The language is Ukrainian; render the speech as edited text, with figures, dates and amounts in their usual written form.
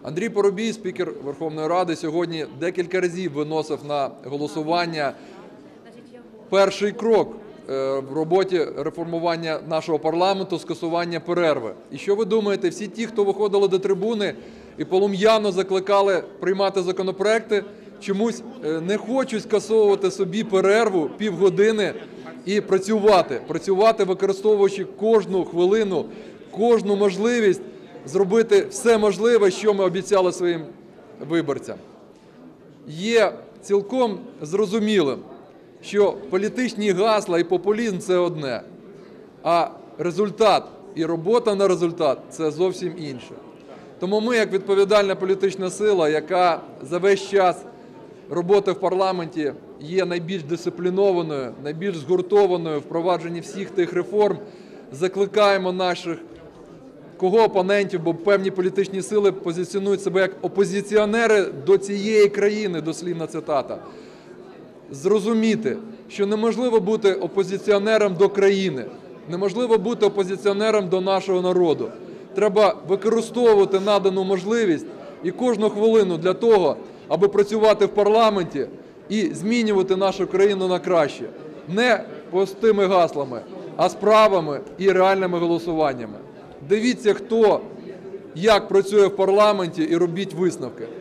Андрій Парубій, спікер Верховної Ради, сьогодні декілька разів виносив на голосування перший крок в роботі реформування нашого парламенту – скасування перерви. І що ви думаєте, всі ті, хто виходили до трибуни і полум'яно закликали приймати законопроекти, чомусь не хочуть скасовувати собі перерву півгодини і працювати, використовуючи кожну хвилину, кожну можливість зробити все можливе, що ми обіцяли своїм виборцям. Є цілком зрозумілим, що політичні гасла і популізм – це одне, а результат і робота на результат – це зовсім інше. Тому ми, як відповідальна політична сила, яка за весь час роботи в парламенті є найбільш дисциплінованою, найбільш згуртованою в впровадженні всіх тих реформ, закликаємо наших опонентів, бо певні політичні сили позиціонують себе як опозиціонери до цієї країни, дослівна цитата, зрозуміти, що неможливо бути опозиціонером до країни, неможливо бути опозиціонером до нашого народу. Треба використовувати надану можливість і кожну хвилину для того, аби працювати в парламенті і змінювати нашу країну на краще. Не пустими гаслами, а справами і реальними голосуваннями. Дивіться, хто як працює в парламенті, і робіть висновки.